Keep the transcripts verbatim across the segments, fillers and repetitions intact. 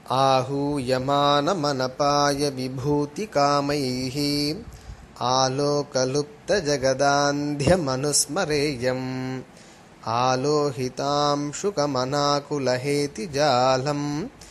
आहूयमानमनपाय विभूतिकामैः आलोकलुप्तजगदान्ध्यमनुस्मरेयम् आलोहितांशुकमनाकुलहेतिजालम्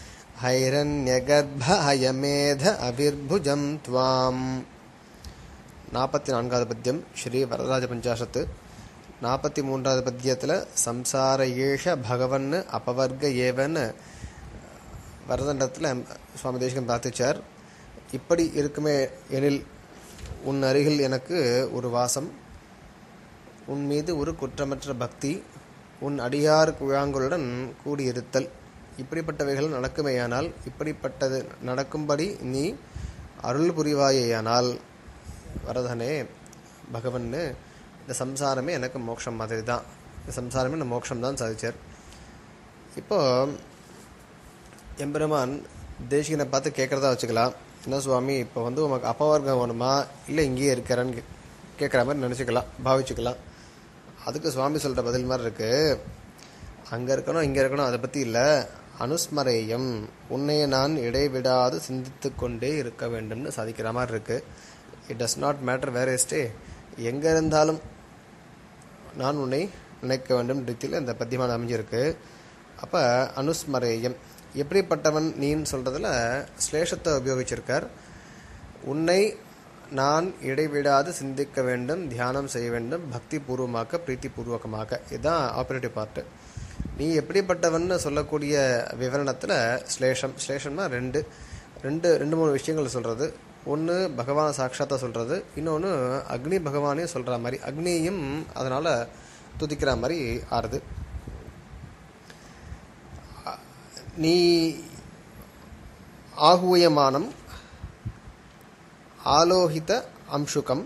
हैरण्यगर्भहयमेध अविर्भुजं त्वाम्. நாற்பத்தி நான்காவது பத்தியம் ஸ்ரீ வரதராஜ பஞ்சாசத்து. நாற்பத்தி மூன்றாவது பத்தியத்தில் சம்சார ஏஷ பகவன் அபவர்க ஏவன்னு வரதண்டத்தில் சுவாமி தேசிகன் பிரார்த்திச்சார். இப்படி இருக்குமே எனில் உன் அருகில் எனக்கு ஒரு வாசம், உன் மீது ஒரு குற்றமற்ற பக்தி, உன் அடியார் குழாங்களுடன் கூடியிருத்தல், இப்படிப்பட்டவைகள் நடக்குமேயானால், இப்படிப்பட்டது நடக்கும்படி நீ அருள் புரிவாயேயானால் வரதனே பகவன்னு, இந்த சம்சாரமே எனக்கு மோட்சம் மாதிரி தான், இந்த சம்சாரமே நான் மோட்சம் தான் சாதிச்சார். இப்போ எம்பெருமான் தேசிகனை பார்த்து கேட்குறதா வச்சுக்கலாம், என்ன சுவாமி இப்போ வந்து உனக்கு அப்பவர்க்கம் வேணுமா இல்லை இங்கேயே இருக்கிறான்னு கேட்குற மாதிரி நினச்சிக்கலாம், பாவிச்சுக்கலாம். அதுக்கு சுவாமி சொல்கிற பதில் மாதிரி இருக்குது, அங்கே இருக்கணும் இங்கே இருக்கணும் அதை பற்றி இல்லை, அனுஸ்மரேயம், உன்னையை நான் இடைவிடாது சிந்தித்து கொண்டே இருக்க வேண்டும்னு சாதிக்கிற மாதிரி இருக்குது. It does not matter where I stay, எங்கே இருந்தாலும் நான் உன்னை நினைக்க வேண்டும் ரீதியில் இந்த பத்தியமான அமைஞ்சிருக்கு. அப்போ அனுஸ்மரேயம், எப்படிப்பட்டவன் நீன்னு சொல்கிறதுல ஸ்லேஷத்தை உபயோகிச்சிருக்கார். உன்னை நான் இடைவிடாது சிந்திக்க வேண்டும், தியானம் செய்ய வேண்டும், பக்தி பூர்வமாக பிரீத்தி பூர்வகமாக, இதுதான் ஆப்ரேட்டிவ் பார்ட்டு. நீ எப்படிப்பட்டவன்னு சொல்லக்கூடிய விவரணத்தில் ஸ்லேஷம், ஸ்லேஷம்னா ரெண்டு ரெண்டு ரெண்டு மூணு விஷயங்கள் சொல்கிறது. ஒன்று பகவான் சாட்சாத்தா சொல்கிறது, இன்னொன்று அக்னி பகவானையும் சொல்கிற மாதிரி, அக்னியும் அதனால் துதிக்கிற மாதிரி ஆறுது. நீ ஆகூயமானம், ஆலோகித அம்சுகம்,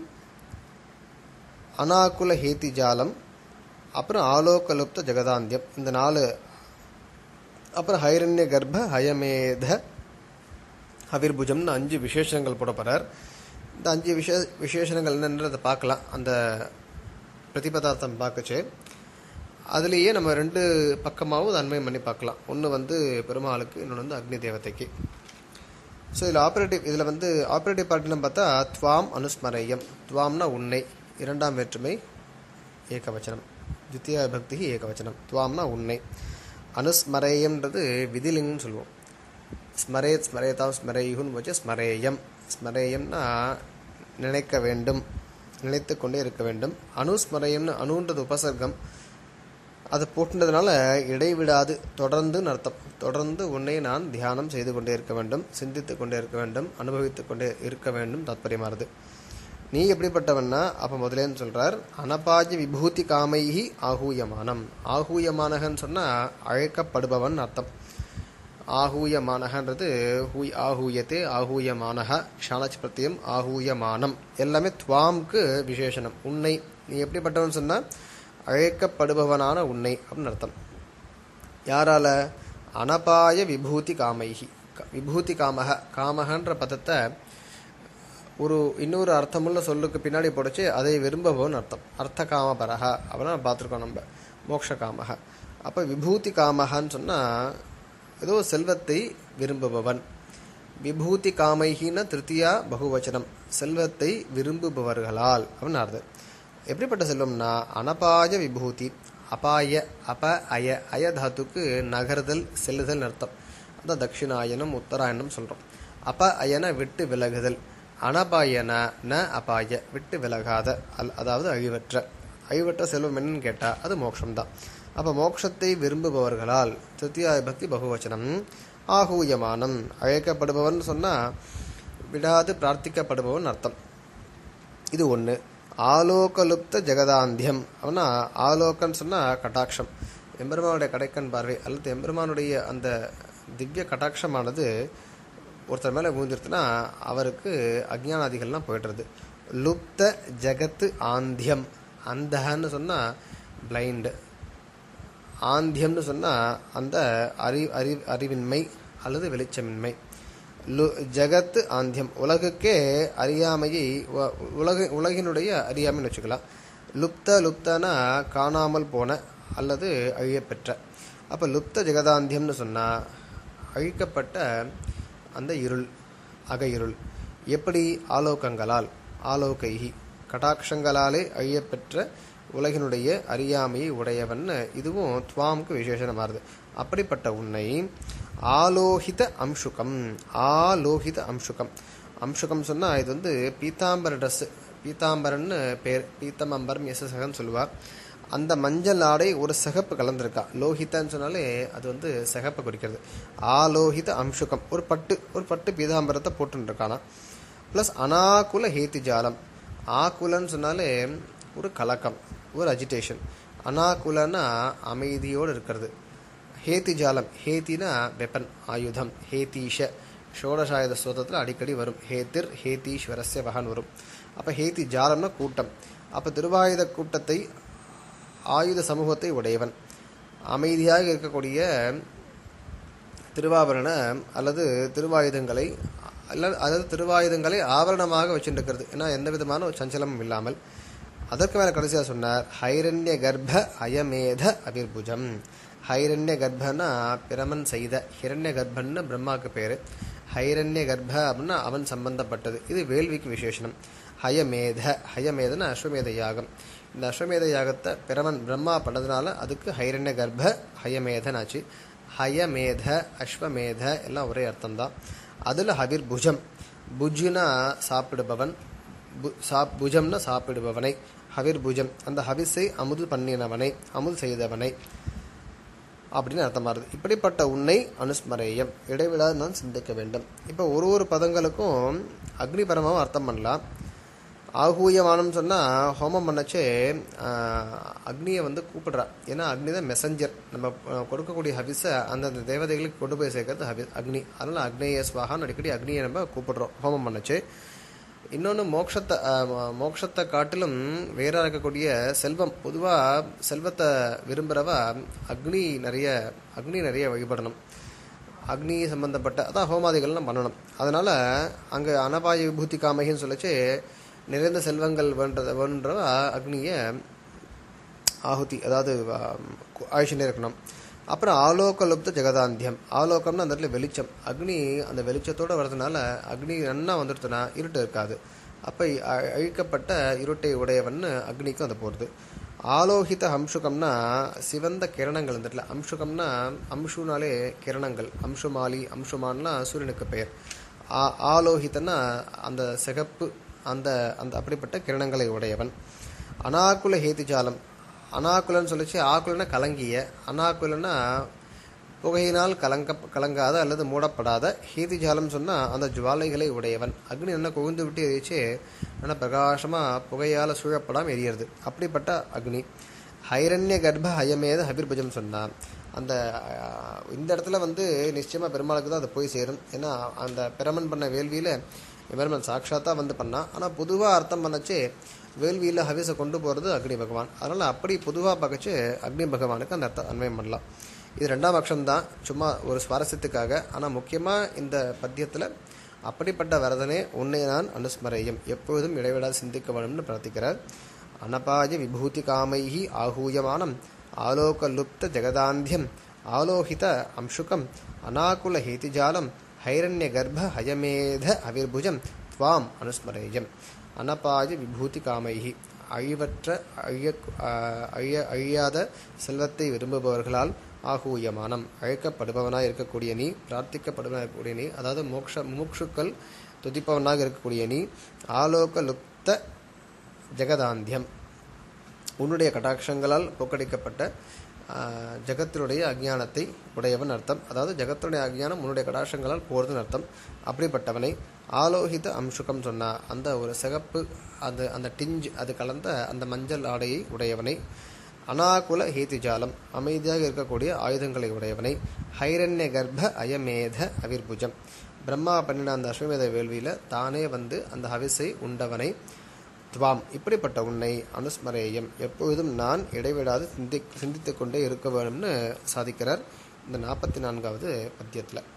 அனாகுல ஹேதிஜாலம், அப்புறம் ஆலோகலுப்த ஜெகதாந்தியம், இந்த நாலு, அப்புறம் ஹைரண்ய கர்ப்ப ஹயமேத அவிர்புஜம்னு அஞ்சு விசேஷங்கள் போட போகிறார். இந்த அஞ்சு விசே விசேஷங்கள் என்னன்றதை பார்க்கலாம். அந்த பிரதிபதார்த்தம் பார்க்கச்சு அதுலேயே நம்ம ரெண்டு பக்கமாகவும் அதை அன்மயம் பண்ணி பார்க்கலாம். ஒன்று வந்து பெருமாளுக்கு, இன்னொன்று வந்து அக்னி தேவதைக்கு. ஸோ இதில் ஆப்ரேட்டிவ் இதில் வந்து ஆப்ரேட்டிவ் பார்ட்டின்னு பார்த்தா துவாம் அனுஸ்மரேயம், துவாம்னா உன்னை, இரண்டாம் வேற்றுமை ஏகவச்சனம், தித்தியா பக்தி ஏகவச்சனம், துவாம்னா உன்னை. அனுஸ்மரேயம்ன்றது விதிலிங்கன்னு சொல்லுவோம். ஸ்மரேத் ஸ்மரேதாம் ஸ்மரேயுன்னு வச்சு ஸ்மரேயம், ஸ்மரேயம்னா நினைக்க வேண்டும், நினைத்து கொண்டே இருக்க வேண்டும். அனுஸ்மரேயம்னு அணுன்றது உபசர்க்கம், அதை போட்டுன்றதுனால இடைவிடாது தொடர்ந்துன்னு அர்த்தம். தொடர்ந்து உன்னை நான் தியானம் செய்து கொண்டே இருக்க வேண்டும், சிந்தித்து கொண்டே இருக்க வேண்டும், அனுபவித்து கொண்டே இருக்க வேண்டும் தாத்பரியமானது. நீ எப்படிப்பட்டவன்னா அப்போ முதலேன்னு சொல்கிறார், அனபாஜ விபூதி காமைஹி ஆகூயமானம். ஆகூயமானகன்னு சொன்னால் அழைக்கப்படுபவன் அர்த்தம். ஆகூயமானகன்றது ஹூய் ஆகூயத்தே, ஆகூயமானக ஷானச் பிரத்தியம், ஆகூயமானம் எல்லாமே துவாம்க்கு விசேஷனம். உன்னை நீ எப்படிப்பட்டவன் சொன்னால் அழைக்கப்படுபவனான உன்னை அப்படின்னு அர்த்தம். யாரால? அனபாய விபூதி காமைஹி, விபூதி காமக, காமகன்ற பதத்தை ஒரு இன்னொரு அர்த்தமுள்ள சொல்லுக்கு பின்னாடி போடச்சு அதை விரும்பவன் அர்த்தம். அர்த்த காமபரக அப்படின்னா பார்த்துருக்கோம் நம்ம, மோக்ஷ காமக. அப்போ விபூதி காமகன்னு சொன்னால் ஏதோ செல்வத்தை விரும்புபவன். விபூதி காமைஹின்னா திருத்தியா பகுவச்சனம், செல்வத்தை விரும்புபவர்களால் அப்படின்னு அர்த்தம். எப்படிப்பட்ட செல்வம்னா அனபாய விபூதி, அபாய, அப அய, அய தாத்துக்கு நகர்தல் செல்லுதல் அர்த்தம். அதான் தட்சிணாயனம் உத்தராயணம் சொல்கிறோம். அப அயன விட்டு விலகுதல், அனபாயன ந அபாய விட்டு விலகாத, அல் அதாவது அழிவற்ற. அழிவற்ற செல்வம் என்னன்னு கேட்டால் அது மோட்சம்தான். அப்போ மோட்சத்தை விரும்புபவர்களால் திருத்தியாய பக்தி பகுவச்சனம். ஆகூயமானம் அழைக்கப்படுபவன் சொன்னால் விடாது பிரார்த்திக்கப்படுபவன் அர்த்தம். இது ஒன்று. ஆலோகலுப்த ஜெகதாந்தியம் அப்படின்னா ஆலோக்கன்னு சொன்னால் கட்டாட்சம், எம்பெருமானுடைய கடைக்கண் பார்வை அல்லது எம்பெருமானுடைய அந்த திவ்ய கட்டாட்சமானது ஒருத்தர் மேலே விழுந்துருத்துனா அவருக்கு அஜ்ஞானாதிகள்லாம் போய்டுறது. லுப்த ஜெகத்து ஆந்தியம், அந்தன்னு சொன்னால் பிளைண்டு, ஆந்தியம்னு சொன்னால் அந்த அறி அறி அறிவின்மை அல்லது வெளிச்சமின்மை. லு ஜகத்து ஆந்தியம், உலகுக்கே அறியாமையை, உலக உலகினுடைய அறியாமைன்னு வச்சுக்கலாம். லுப்த லுப்தனா காணாமல் போன அல்லது அழியப்பெற்ற. அப்போ லுப்த ஜெகதாந்தியம்னு சொன்னால் அழிக்கப்பட்ட அந்த இருள், அக இருள். எப்படி? ஆலோகங்களால், ஆலோகைஹி, கடாட்சங்களாலே அழியப்பெற்ற உலகினுடைய அறியாமையை உடையவன். இதுவும் துவாமுக்கு விசேஷமாறுது. அப்படிப்பட்ட உன்னை ஆலோகித அம்சுகம், ஆலோகித அம்சுகம். அம்சுகம் சொன்னா இது வந்து பீதாம்பர ட்ரெஸ், பீதாம்பரன்னு பேர், பீத்தம்பரம் எஸ் சகன்னு சொல்லுவார். அந்த மஞ்சள் ஆடை ஒரு சிகப்பு கலந்திருக்கா. லோஹிதன்னு சொன்னாலே அது வந்து சிகப்பை குறிக்கிறது. ஆலோகித அம்சுகம், ஒரு பட்டு, ஒரு பட்டு பீதாம்பரத்தை போட்டுன்னு இருக்கானா. பிளஸ் அனாகுல ஹேதி ஜாலம். ஆகுலன்னு சொன்னாலே ஒரு கலக்கம், ஒரு அஜிடேஷன். அனாகுலன்னா அமைதியோடு இருக்கிறது. ஹேதி ஜாலம், ஹேத்தினா வெப்பன், ஆயுதம். ஹேதீஷ ஷோடசாயுத ஸ்தோத்திரத்தில் அடிக்கடி வரும். ஹேத்திர் ஹேதீஸ்வரஸ்ய வகன் வரும். அப்போ ஹேதி ஜாலம்னா கூட்டம். அப்போ திருவாயுத கூட்டத்தை, ஆயுத சமூகத்தை உடையவன். அமைதியாக இருக்கக்கூடிய திருவாபரண அல்லது திருவாயுதங்களை அல்லது அதாவது திருவாயுதங்களை ஆவரணமாக வச்சுருக்கிறது. ஏன்னா எந்த விதமான ஒரு சஞ்சலமும் இல்லாமல். அதற்கு மேலே கடைசியாக சொன்னார் ஹைரண்ய கர்ப்ப அயமேத அபிர்புஜம். ஹைரண்ய கர்ப்பன்னா பிரமன் செய்த, ஹிரண்ய கர்ப்பன்னு பிரம்மாவுக்கு பேர். ஹைரண்ய கர்ப்ப அப்படின்னா அவன் சம்பந்தப்பட்டது. இது வேள்விக்கு விசேஷனம். ஹயமேத, ஹயமேதன அஸ்வமேத யாகம். இந்த அஸ்வமேத யாகத்தை பிரமன் பிரம்மா பண்ணதுனால அதுக்கு ஹைரண்ய கர்ப்ப ஹயமேதன் ஆச்சு. ஹயமேத அஸ்வமேத எல்லாம் ஒரே அர்த்தம்தான். அதில் ஹவிர் புஜம், புஜ்னா சாப்பிடுபவன், புஜம்னா சாப்பிடுபவனை. ஹவிர் புஜம் அந்த ஹவிஸை அமுது பண்ணினவனை, அமுது செய்தவனை அப்படின்னு அர்த்தமாகுது. இப்படிப்பட்ட உன்னை அனுஸ்மரேயம், இடைவிடாது நான் சிந்திக்க வேண்டும். இப்போ ஒரு ஒரு பதங்களுக்கும் அக்னி பரமாவும் அர்த்தம் பண்ணலாம். ஆகூயமானம் சொன்னால் ஹோமம் பண்ணச்சே அக்னியை வந்து கூப்பிடுறா. ஏன்னா அக்னி தான் மெசஞ்சர். நம்ம கொடுக்கக்கூடிய ஹவிஸை அந்தந்த தேவதைகளுக்கு கொண்டு போய் சேர்க்கறது ஹவி அக்னி. அதனால் அக்னேய ஸ்வாகான்னு அடிக்கடி அக்னியை நம்ம கூப்பிடுறோம் ஹோமம் பண்ணச்சு. இன்னொன்று மோட்சத்தை, மோட்சத்தை காட்டிலும் வேறாக இருக்கக்கூடிய செல்வம். பொதுவாக செல்வத்தை விரும்புகிறவா அக்னி நிறைய அக்னி நிறைய வழிபடணும். அக்னி சம்பந்தப்பட்ட அதான் ஹோமாதிகள்லாம் பண்ணணும். அதனால் அங்கே அனபாய விபூதி காமைன்னு சொல்லிச்சு நிறைந்த செல்வங்கள் வேண்டத வேண்டவ அக்னியை ஆகுதி, அதாவது ஆயுஷனே இருக்கணும். அப்புறம் ஆலோகலுப்த ஜெகதாந்தியம். ஆலோகம்னா அந்த இடத்துல வெளிச்சம். அக்னி அந்த வெளிச்சத்தோடு வர்றதுனால அக்னி நன்னா வந்துடுத்துனா இருட்டு இருக்காது. அப்போ அழிக்கப்பட்ட இருட்டை உடையவன்னு அக்னிக்கும் அது போகிறது. ஆலோகித அம்சுகம்னா சிவந்த கிரணங்கள். அந்த இடத்துல அம்சுகம்னா அம்சுனாலே கிரணங்கள். அம்சுமாலி, அம்சுமான்னா சூரியனுக்கு பெயர். ஆ ஆலோகிதன்னா அந்த சிகப்பு, அந்த அந்த அப்படிப்பட்ட கிரணங்களை உடையவன். அனாகுல ஹேதிஜாலம். அனாகுலன்னு சொல்லிச்சு ஆகுலன்னா கலங்கிய, அனாகுலன்னா புகையினால் கலங்க கலங்காத அல்லது மூடப்படாத. ஹேதிஜாலம் சொன்னால் அந்த ஜுவாலைகளை உடையவன். அக்னி என்ன குவிந்து விட்டு எரிச்சு நல்லா பிரகாசமாக புகையால் சூழப்படாமல் எரியறது. அப்படிப்பட்ட அக்னி. ஹைரண்ய கர்ப்ப ஹயமேத ஹபிர்புஜம் சொன்னான். அந்த இந்த இடத்துல வந்து நிச்சயமாக பெருமாளுக்கு தான் அது போய் சேரும். ஏன்னா அந்த பிரமன் பண்ண வேள்வியில் பெருமான் சாட்சாத்தாக வந்து பண்ணான். ஆனால் பொதுவாக அர்த்தம் பண்ணச்சு வேள்வியில் ஹவிஸை கொண்டு போகிறது அக்னி பகவான். அதனால் அப்படி பொதுவாக பார்க்கச்சு அக்னி பகவானுக்கு அந்த அர்த்தம் அன்வயம் பண்ணலாம். இது ரெண்டாம் பட்சம்தான், சும்மா ஒரு சுவாரஸ்யத்துக்காக. ஆனால் முக்கியமாக இந்த பத்தியத்தில் அப்படிப்பட்ட வரதனே உன்னை நான் அனுஸ்மரேயம், எப்பொழுதும் இடைவிடாது சிந்திக்க வேணும்னு பிரார்த்திக்கிறார். அனபாய விபூதி காமைஹி ஆகூயமானம் ஆலோகலுப்த ஜெகதாந்தியம் ஆலோகித அம்சுகம் அனாகுல ஹேதிஜாலம் ஹைரண்ய கர்ப்ப ஹயமேத அவிர்புஜம் துவாம் அனுஸ்மரேயம். அனபாய விபூதி காமைஹி, அழிவற்ற அழிய அழிய அழியாத செல்வத்தை விரும்புபவர்களால் ஆகூயமானம், அழைக்கப்படுபவனாக இருக்கக்கூடிய நீ, பிரார்த்திக்கப்படுவனாக இருக்கக்கூடிய நீ, அதாவது மோக்ஷ மூக்ஷுக்கள் துதிப்பவனாக இருக்கக்கூடிய நீ, ஆலோகலுப்த ஜெகதாந்தியம், உன்னுடைய கடாட்சங்களால் போக்கடிக்கப்பட்ட ஜகத்தினுடைய அஜ்ஞானத்தை உடையவன் அர்த்தம். அதாவது ஜகத்தினுடைய அஜ்ஞானம் உன்னுடைய கடாட்சங்களால் போறதுன்னு அர்த்தம். அப்படிப்பட்டவனை ஆலோகித அம்சுகம் சொன்னா அந்த ஒரு சிகப்பு, அது அந்த டிஞ்ச் அது கலந்த அந்த மஞ்சள் ஆடையை உடையவனை, அனாகுல ஹேதிஜாலம் அமைதியாக இருக்கக்கூடிய ஆயுதங்களை உடையவனை, ஹைரண்ய கர்ப்ப அயமேத அவிர்புஜம் பிரம்மா பண்ணின அந்த அஸ்வமேத வேள்வியில் தானே வந்து அந்த ஹவிஸை உண்டவனை, துவாம் இப்படிப்பட்ட உன்னை அனுஸ்மரேயம் எப்பொழுதும் நான் இடைவிடாது சிந்தி சிந்தித்து கொண்டே இருக்க வேணும்னு சாதிக்கிறார் இந்த நாற்பத்தி நான்காவது பத்தியத்தில்.